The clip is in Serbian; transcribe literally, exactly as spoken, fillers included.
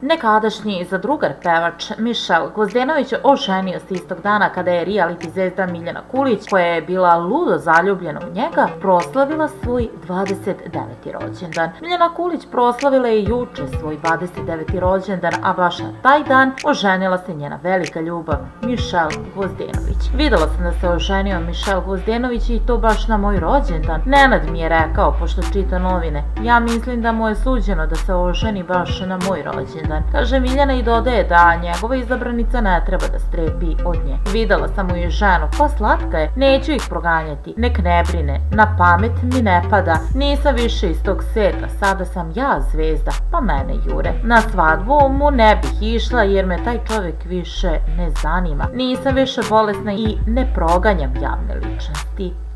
Nekadašnji zadrugar pevač Mišel Gvozdenović oženio se istog dana kada je reality zvezda Miljana Kulić, koja je bila ludo zaljubljena u njega, proslavila svoj dvadeset deveti rođendan. Miljana Kulić proslavila je juče svoj dvadeset deveti rođendan, a baš na taj dan oženila se njena velika ljubav Mišel Gvozdenović. Videla sam da se oženio Mišel Gvozdenović i to baš na moj rođendan. Nenad mi je rekao, pošto čita novine, ja mislim da mu je suđeno da se oženi baš na moj rođendan. Kaže Miljana i dodaje da njegova izabranica ne treba da strepi od nje. Videla sam mu i ženu, pa slatka je, neću ih proganjati, nek ne brine, na pamet mi ne pada, nisam više iz tog sveta, sada sam ja zvezda, pa mene jure. Na svadbu mu ne bih išla jer me taj čovjek više ne zanima, nisam više bolesna i ne proganjam javne ličnosti.